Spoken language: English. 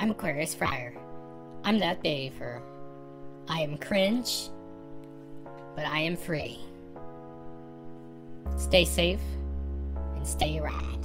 I'm Aquarius Friar. I'm that diaper. I am cringe, but I am free. Stay safe and stay rad.